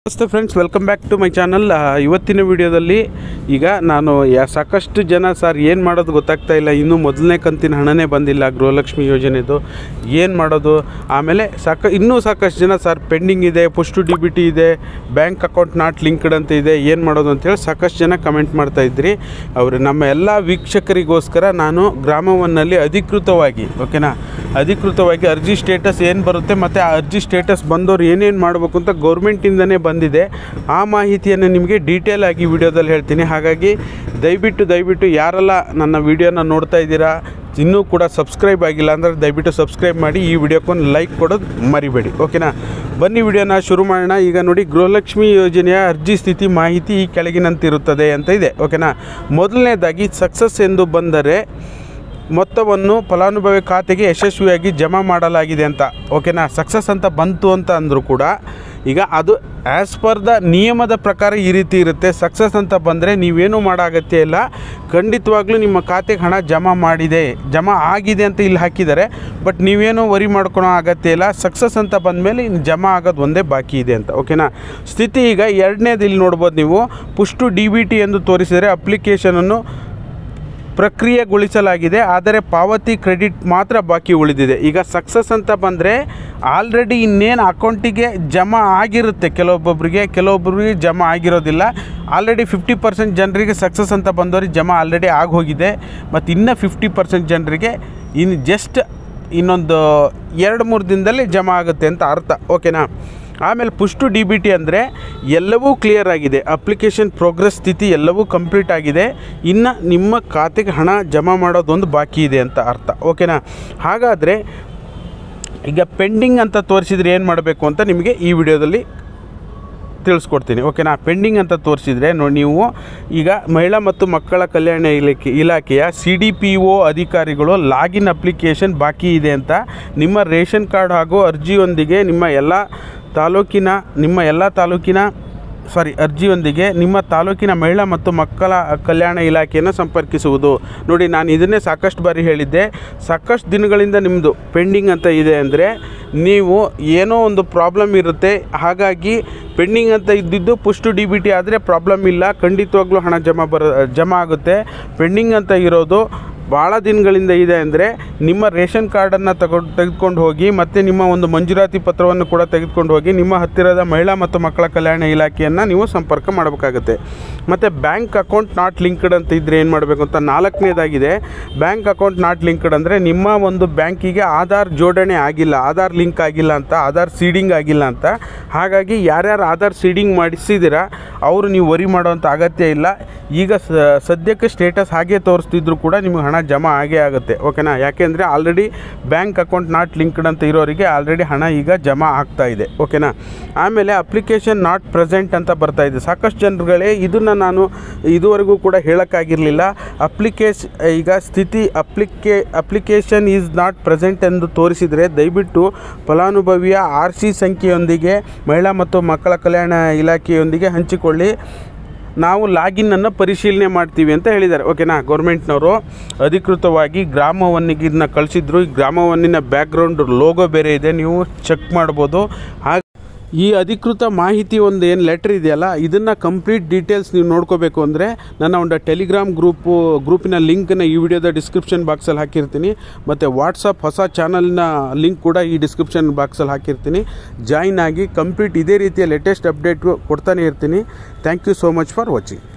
ನಮಸ್ತೆ friends, welcome back to my channel. ಇವತ್ತಿನ ವಿಡಿಯೋದಲ್ಲಿ ಈಗ ನಾನು ಸಾಕಷ್ಟು ಜನ ಸರ್ ಏನು ಮಾಡೋದು ಗೊತ್ತಾಗ್ತಾ ಇಲ್ಲ, ಇನ್ನೂ ಮೊದಲನೇ ಕಂತಿನ ಹಣನೇ ಬಂದಿಲ್ಲ ಗೃಹಲಕ್ಷ್ಮಿ ಯೋಜನೆದು, ಏನು ಮಾಡೋದು. ಆಮೇಲೆ ಇನ್ನೂ ಸಾಕಷ್ಟು ಜನ ಸರ್ ಪೆಂಡಿಂಗ್ ಇದೆ, ಪುಷ್ಟು DBT ಇದೆ, ಬ್ಯಾಂಕ್ ಅಕೌಂಟ್ ನಾಟ್ ಲಿಂಕ್ಡ್ ಅಂತ ಇದೆ, ಏನು ಮಾಡೋದು ಅಂತೇಳಿ ಸಾಕಷ್ಟು ಜನ ಕಮೆಂಟ್ ಮಾಡ್ತಾಯಿದ್ರಿ. ಅವರು ನಮ್ಮ ಎಲ್ಲ ವೀಕ್ಷಕರಿಗೋಸ್ಕರ ನಾನು ಗ್ರಾಮವನ್ನಲ್ಲಿ ಅಧಿಕೃತವಾಗಿ ಅಧಿಕೃತವಾಗಿ ಅರ್ಜಿ ಸ್ಟೇಟಸ್ ಏನು ಬರುತ್ತೆ ಮತ್ತು ಆ ಅರ್ಜಿ ಸ್ಟೇಟಸ್ ಬಂದವರು ಏನೇನು ಮಾಡಬೇಕು ಅಂತ ಗೌರ್ಮೆಂಟಿಂದನೇ ಬಂದಿದೆ. ಆ ಮಾಹಿತಿಯನ್ನು ನಿಮಗೆ ಡೀಟೇಲ್ ಆಗಿ ವಿಡಿಯೋದಲ್ಲಿ ಹೇಳ್ತೀನಿ. ಹಾಗಾಗಿ ದಯವಿಟ್ಟು ಯಾರೆಲ್ಲ ನನ್ನ ವಿಡಿಯೋನ ನೋಡ್ತಾ ಇದ್ದೀರಾ, ಇನ್ನೂ ಕೂಡ ಸಬ್ಸ್ಕ್ರೈಬ್ ಆಗಿಲ್ಲ ಅಂದರೆ ದಯವಿಟ್ಟು ಸಬ್ಸ್ಕ್ರೈಬ್ ಮಾಡಿ, ಈ ವಿಡಿಯೋಕ್ಕೊಂದು ಲೈಕ್ ಕೊಡೋದು ಮರಿಬೇಡಿ. ಓಕೆನಾ, ಬನ್ನಿ ವಿಡಿಯೋನ ಶುರು ಮಾಡೋಣ. ಈಗ ನೋಡಿ, ಗೃಹಲಕ್ಷ್ಮಿ ಯೋಜನೆಯ ಅರ್ಜಿ ಸ್ಥಿತಿ ಮಾಹಿತಿ ಈ ಕೆಳಗಿನಂತಿರುತ್ತದೆ ಅಂತ ಇದೆ. ಓಕೆನಾ, ಮೊದಲನೇದಾಗಿ ಸಕ್ಸಸ್ ಎಂದು ಬಂದರೆ ಮೊತ್ತವನ್ನು ಫಲಾನುಭವಿ ಖಾತೆಗೆ ಯಶಸ್ವಿಯಾಗಿ ಜಮಾ ಮಾಡಲಾಗಿದೆ ಅಂತ. ಓಕೆನಾ, ಸಕ್ಸಸ್ ಅಂತ ಬಂತು ಅಂತ ಅಂದರೂ ಕೂಡ ಈಗ ಅದು ಆ್ಯಸ್ ಪರ್ ದ ನಿಯಮದ ಪ್ರಕಾರ ಈ ರೀತಿ ಇರುತ್ತೆ. ಸಕ್ಸಸ್ ಅಂತ ಬಂದರೆ ನೀವೇನೂ ಮಾಡೋ ಅಗತ್ಯ ಇಲ್ಲ, ಖಂಡಿತವಾಗ್ಲೂ ನಿಮ್ಮ ಖಾತೆಗೆ ಹಣ ಜಮಾ ಆಗಿದೆ ಅಂತ ಇಲ್ಲಿ ಹಾಕಿದ್ದಾರೆ. ಬಟ್ ನೀವೇನೂ ವರಿ ಮಾಡ್ಕೊಳೋ ಅಗತ್ಯ ಇಲ್ಲ. ಸಕ್ಸಸ್ ಅಂತ ಬಂದಮೇಲೆ ಇನ್ನು ಜಮಾ ಆಗೋದು ಒಂದೇ ಬಾಕಿ ಇದೆ ಅಂತ. ಓಕೆನಾ, ಸ್ಥಿತಿ ಈಗ ಎರಡನೇದು ಇಲ್ಲಿ ನೋಡ್ಬೋದು ನೀವು, ಪುಷ್ಟು DBT ಎಂದು ತೋರಿಸಿದರೆ ಅಪ್ಲಿಕೇಶನನ್ನು ಪ್ರಕ್ರಿಯೆಗೊಳಿಸಲಾಗಿದೆ, ಆದರೆ ಪಾವತಿ ಕ್ರೆಡಿಟ್ ಮಾತ್ರ ಬಾಕಿ ಉಳಿದಿದೆ. ಈಗ ಸಕ್ಸಸ್ ಅಂತ ಬಂದರೆ ಆಲ್ರೆಡಿ ಇನ್ನೇನು ಅಕೌಂಟಿಗೆ ಜಮಾ ಆಗಿರುತ್ತೆ, ಕೆಲವೊಬ್ಬರಿಗೆ ಜಮಾ ಆಗಿರೋದಿಲ್ಲ. ಆಲ್ರೆಡಿ 50% ಜನರಿಗೆ ಸಕ್ಸಸ್ ಅಂತ ಬಂದವ್ರಿಗೆ ಜಮಾ ಆಲ್ರೆಡಿ ಆಗೋಗಿದೆ. ಮತ್ತು ಇನ್ನು 50% ಜನರಿಗೆ ಇನ್ನು ಜಸ್ಟ್ ಇನ್ನೊಂದು 2-3 ದಿನದಲ್ಲಿ ಜಮಾ ಆಗುತ್ತೆ ಅಂತ ಅರ್ಥ. ಓಕೆನಾ, ಆಮೇಲೆ ಪುಷ್ಟು DBT ಅಂದರೆ ಎಲ್ಲವೂ ಕ್ಲಿಯರ್ ಆಗಿದೆ, ಅಪ್ಲಿಕೇಶನ್ ಪ್ರೋಗ್ರೆಸ್ ಸ್ಥಿತಿ ಎಲ್ಲವೂ ಕಂಪ್ಲೀಟ್ ಆಗಿದೆ, ಇನ್ನು ನಿಮ್ಮ ಖಾತೆಗೆ ಹಣ ಜಮಾ ಮಾಡೋದೊಂದು ಬಾಕಿ ಇದೆ ಅಂತ ಅರ್ಥ. ಓಕೆನಾ, ಹಾಗಾದರೆ ಈಗ ಪೆಂಡಿಂಗ್ ಅಂತ ತೋರಿಸಿದರೆ ಏನು ಮಾಡಬೇಕು ಅಂತ ನಿಮಗೆ ಈ ವಿಡಿಯೋದಲ್ಲಿ ತಿಳಿಸ್ಕೊಡ್ತೀನಿ. ಓಕೆನಾ, ಪೆಂಡಿಂಗ್ ಅಂತ ತೋರಿಸಿದರೆ ನೋಡಿ, ನೀವು ಈಗ ಮಹಿಳಾ ಮತ್ತು ಮಕ್ಕಳ ಕಲ್ಯಾಣ ಇಲಾಖೆಯ CDPO ಅಧಿಕಾರಿಗಳು ಲಾಗಿನ್ ಅಪ್ಲಿಕೇಶನ್ ಬಾಕಿ ಇದೆ ಅಂತ ನಿಮ್ಮ ರೇಷನ್ ಕಾರ್ಡ್ ಹಾಗೂ ಅರ್ಜಿಯೊಂದಿಗೆ ಅರ್ಜಿಯೊಂದಿಗೆ ನಿಮ್ಮ ತಾಲೂಕಿನ ಮಹಿಳಾ ಮತ್ತು ಮಕ್ಕಳ ಕಲ್ಯಾಣ ಇಲಾಖೆಯನ್ನು ಸಂಪರ್ಕಿಸುವುದು. ನೋಡಿ, ನಾನು ಇದನ್ನೇ ಸಾಕಷ್ಟು ಬಾರಿ ಹೇಳಿದ್ದೆ, ಸಾಕಷ್ಟು ದಿನಗಳಿಂದ ನಿಮ್ಮದು ಪೆಂಡಿಂಗ್ ಅಂತ ಇದೆ ಅಂದರೆ ನೀವು ಏನೋ ಒಂದು ಪ್ರಾಬ್ಲಮ್ ಇರುತ್ತೆ. ಹಾಗಾಗಿ ಪೆಂಡಿಂಗ್ ಅಂತ ಇದ್ದಿದ್ದು ಪುಷ್ಟು DBT ಆದರೆ ಪ್ರಾಬ್ಲಮ್ ಇಲ್ಲ, ಖಂಡಿತವಾಗ್ಲೂ ಹಣ ಜಮಾ ಆಗುತ್ತೆ. ಪೆಂಡಿಂಗ್ ಅಂತ ಇರೋದು ಭಾಳ ದಿನಗಳಿಂದ ಇದೆ ಅಂದರೆ ನಿಮ್ಮ ರೇಷನ್ ಕಾರ್ಡನ್ನು ತೆಗೆದುಕೊಂಡು ಹೋಗಿ, ಮತ್ತು ನಿಮ್ಮ ಒಂದು ಮಂಜೂರಾತಿ ಪತ್ರವನ್ನು ಕೂಡ ತೆಗೆದುಕೊಂಡು ಹೋಗಿ ನಿಮ್ಮ ಹತ್ತಿರದ ಮಹಿಳಾ ಮತ್ತು ಮಕ್ಕಳ ಕಲ್ಯಾಣ ಇಲಾಖೆಯನ್ನು ನೀವು ಸಂಪರ್ಕ ಮಾಡಬೇಕಾಗುತ್ತೆ. ಮತ್ತು ಬ್ಯಾಂಕ್ ಅಕೌಂಟ್ ನಾಟ್ ಲಿಂಕ್ಡ್ ಅಂತ ಇದ್ದರೆ ಏನು ಮಾಡಬೇಕು ಅಂತ 4ನೇದಾಗಿದೆ. ಬ್ಯಾಂಕ್ ಅಕೌಂಟ್ ನಾಟ್ ಲಿಂಕ್ಡ್ ಅಂದರೆ ನಿಮ್ಮ ಒಂದು ಬ್ಯಾಂಕಿಗೆ ಆಧಾರ್ ಜೋಡಣೆ ಆಗಿಲ್ಲ, ಆಧಾರ್ ಲಿಂಕ್ ಆಗಿಲ್ಲ ಅಂತ, ಆಧಾರ್ ಸೀಡಿಂಗ್ ಆಗಿಲ್ಲ ಅಂತ. ಹಾಗಾಗಿ ಯಾರ್ಯಾರು ಆಧಾರ್ ಸೀಡಿಂಗ್ ಮಾಡಿಸಿದ್ದೀರಾ ಅವರು ನೀವು ವರಿ ಮಾಡೋವಂಥ ಅಗತ್ಯ ಇಲ್ಲ. ಈಗ ಸದ್ಯಕ್ಕೆ ಸ್ಟೇಟಸ್ ಹಾಗೆ ತೋರಿಸ್ತಿದ್ರು ಕೂಡ ನಿಮಗೆ ಹಣ ಜಮಾ ಆಗೇ ಆಗುತ್ತೆ. ಓಕೆನಾ, ಯಾಕೆಂದರೆ already bank account not linked ಅಂತ ಇರೋರಿಗೆ ಆಲ್ರೆಡಿ ಹಣ ಈಗ ಜಮಾ ಆಗ್ತಾ ಇದೆ. ಓಕೆನಾ, ಆಮೇಲೆ ಅಪ್ಲಿಕೇಶನ್ ನಾಟ್ ಪ್ರೆಸೆಂಟ್ ಅಂತ ಬರ್ತಾ ಇದೆ. ಸಾಕಷ್ಟು ಜನರುಗಳೇ ಇದನ್ನು ನಾನು ಇದುವರೆಗೂ ಕೂಡ ಹೇಳೋಕ್ಕಾಗಿರಲಿಲ್ಲ. ಈಗ ಸ್ಥಿತಿ ಅಪ್ಲಿಕೇಶನ್ ಈಸ್ ನಾಟ್ ಪ್ರೆಸೆಂಟ್ ಎಂದು ತೋರಿಸಿದರೆ ದಯವಿಟ್ಟು ಫಲಾನುಭವಿಯ RC ಸಂಖ್ಯೆಯೊಂದಿಗೆ ಮಹಿಳಾ ಮತ್ತು ಮಕ್ಕಳ ಕಲ್ಯಾಣ ಇಲಾಖೆಯೊಂದಿಗೆ ಹಂಚಿಕೊಳ್ಳಿ, ನಾವು ಲಾಗಿನ್ನನ್ನು ಪರಿಶೀಲನೆ ಮಾಡ್ತೀವಿ ಅಂತ ಹೇಳಿದ್ದಾರೆ. ಓಕೆನಾ, ಗೌರ್ಮೆಂಟ್ನವರು ಅಧಿಕೃತವಾಗಿ ಗ್ರಾಮವನ್ನಿಗೆ ಇದನ್ನ ಕಳಿಸಿದ್ರು. ಈ ಗ್ರಾಮವನ್ನಿನ ಬ್ಯಾಕ್ಗ್ರೌಂಡ್ ಲೋಗೋ ಬೇರೆ ಇದೆ, ನೀವು ಚೆಕ್ ಮಾಡ್ಬೋದು. ಹಾಗೆ ಈ ಅಧಿಕೃತ ಮಾಹಿತಿ ಒಂದು ಏನು ಲೆಟ್ರ್ ಇದೆಯಲ್ಲ, ಇದನ್ನು ಕಂಪ್ಲೀಟ್ ಡೀಟೇಲ್ಸ್ ನೀವು ನೋಡ್ಕೋಬೇಕು ಅಂದರೆ ನನ್ನ ಒಂದು ಟೆಲಿಗ್ರಾಮ್ ಗ್ರೂಪಿನ ಲಿಂಕನ್ನು ಈ ವಿಡಿಯೋದ ಡಿಸ್ಕ್ರಿಪ್ಷನ್ ಬಾಕ್ಸಲ್ಲಿ ಹಾಕಿರ್ತೀನಿ. ಮತ್ತು ವಾಟ್ಸಪ್ ಹೊಸ ಚಾನಲ್ನ ಲಿಂಕ್ ಕೂಡ ಈ ಡಿಸ್ಕ್ರಿಪ್ಷನ್ ಬಾಕ್ಸಲ್ಲಿ ಹಾಕಿರ್ತೀನಿ. ಜಾಯಿನ್ ಆಗಿ ಕಂಪ್ಲೀಟ್ ಇದೇ ರೀತಿಯ ಲೇಟೆಸ್ಟ್ ಅಪ್ಡೇಟ್ ಕೊಡ್ತಾನೆ ಇರ್ತೀನಿ. Thank you so much for watching.